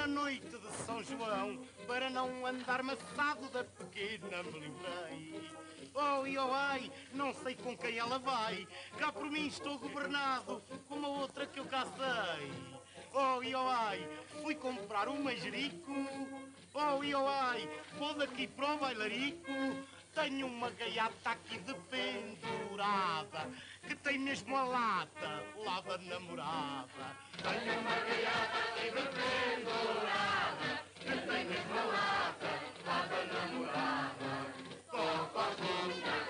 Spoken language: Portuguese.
na noite de São João, para não andar maçado da pequena me livrei. Oh, e oh, ai, não sei com quem ela vai, cá por mim estou governado, como a outra que eu cá sei. Oh, e oh, ai, fui comprar um manjerico, oh, e oh, ai, vou daqui para o bailarico, tenho uma gaiata aqui de pendurada, que tem mesmo a lata lá da namorada. Tenho uma gaiata aqui de pendurada, que tem mesmo a lata lá da namorada. Coca-Cola.